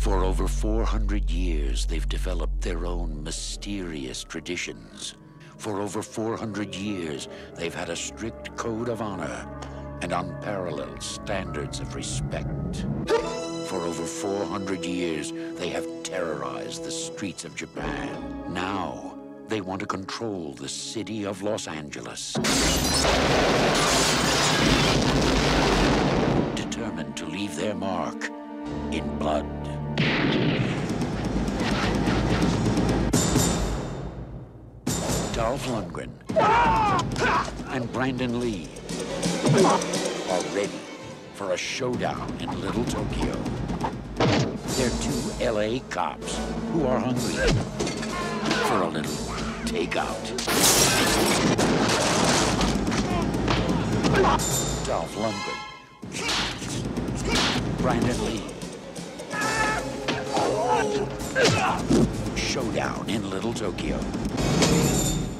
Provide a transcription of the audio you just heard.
For over 400 years, they've developed their own mysterious traditions. For over 400 years, they've had a strict code of honor and unparalleled standards of respect. For over 400 years, they have terrorized the streets of Japan. Now, they want to control the city of Los Angeles. Determined to leave their mark in blood. Dolph Lundgren and Brandon Lee are ready for a showdown in Little Tokyo. They're two LA cops who are hungry for a little takeout. Dolph Lundgren, Brandon Lee. Showdown in Little Tokyo.